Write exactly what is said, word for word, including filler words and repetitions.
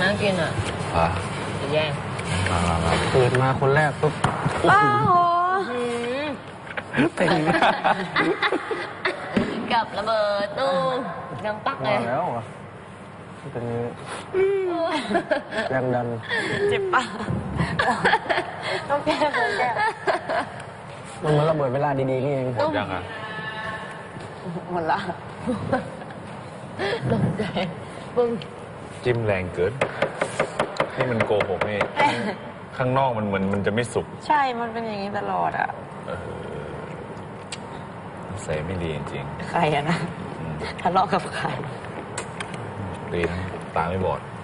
น่ากินอ่ะอ่ะจะแย่งมามามาเปิดมาคนแรกปุ๊บอ้าวโหเต็งกับระเบิดตู้ดังปักเลยแล้วอ่ะเป็นแรงดันเจ็บปะต้องแก้ต้องแก้มันเหมือนระเบิดเวลาดีๆนี่เองหมดยังอ่ะหมดละตกใจปึ้งจิ้มแรงเกินนี่มันโกหกนี่ข้างนอกมันเหมือนมันจะไม่สุกใช่มันเป็นอย่างนี้ตลอดอ่ะใส่ไม่ดีจริงใครอะนะทะเลาะกับใครดีนะตาไม่บอด